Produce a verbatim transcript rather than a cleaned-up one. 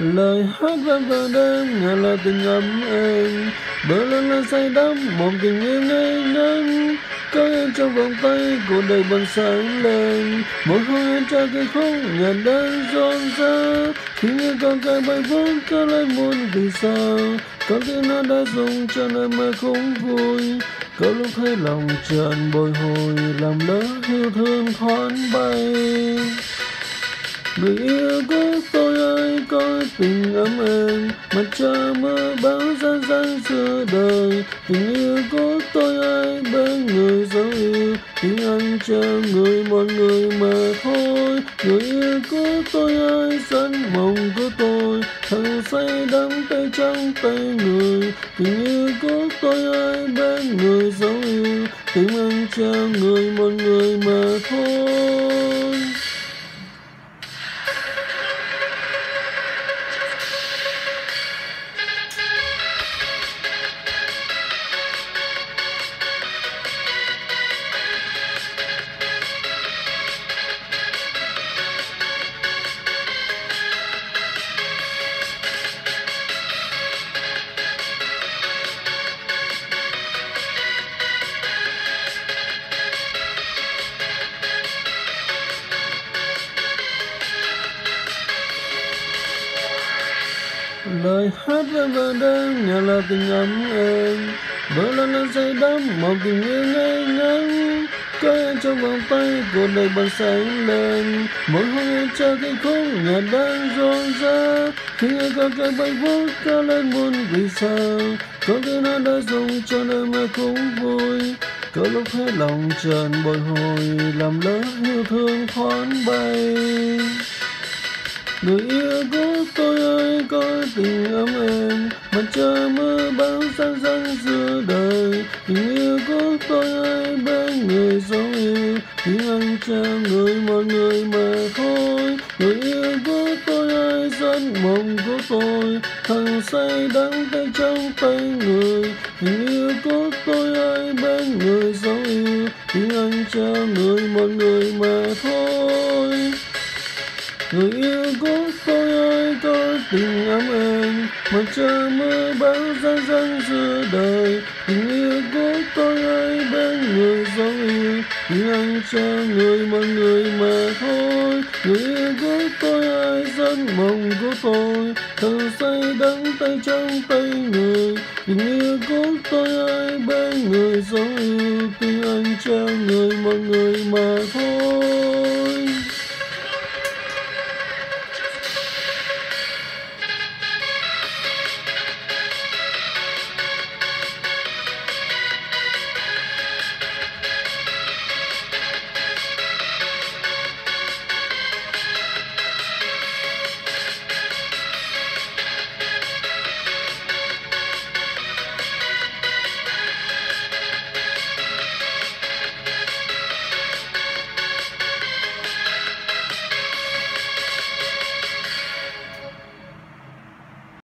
Lời hát vang vào đêm nghe là tình ấm êm, bờ lăn là say đắm một tình yêu ngây ngất. Có em trong vòng tay cuộc đời bừng sáng lên, một hồi em tra cây khúc nhạc đang rộn rã. Khi nghe con cái bay vút có lại muốn vì sao, có tiếng nó đã dùng cho nơi mơ cũng vui. Có lúc thấy lòng tràn bồi hồi, làm lỡ yêu thương thoáng bay. Người yêu của tôi ơi có tình ấm êm, mặt trời mưa bão răng răng giữa đời. Tình yêu của tôi ơi bên người dấu yêu, tiếng anh chờ người một người mà thôi. Người yêu của tôi ơi giấc mộng của tôi, thằng say đắm tay trong tay người. Tình yêu của tôi ơi bên người dấu yêu, tiếng anh chờ người một người mà thôi. Lời hát vang vào đêm nghe là tình ấm êm, bờ lăn là say đắm một tình yêu ngây ngất. Có em trong vòng tay cuộc đời bừng sáng lên, một hôm em tra cây khúc nhạc đang rộn rã. Khi nghe con cái bay vút có lên buồn vì sao, có tiếng nó đã dùng cho nơi mơ cũng vui. Có lúc hết lòng tràn bồi hồi, làm lỡ yêu thương thoáng bay. Người yêu của tôi ơi có tình ấm êm, mặt trời mưa bão răng răng giữa đời. Tình yêu của tôi ơi bên người dấu yêu, tiếng anh chờ người một người mà thôi. Người yêu của tôi ơi giấc mộng của tôi, thằng say đắm tay trong tay người. Tình yêu của tôi ơi bên người dấu yêu, tiếng anh chờ người một người mà thôi. Người yêu của tôi ơi có tình ấm êm, mặt trời mưa bão răng răng giữa đời. Tình yêu của tôi ơi bên người dấu yêu, tiếng anh cho người một người mà thôi. Người yêu của tôi ơi giấc mộng của tôi, thằng say đắm tay trong tay người. Tình yêu của tôi ơi bên người dấu yêu, tiếng anh cho người một người mà thôi.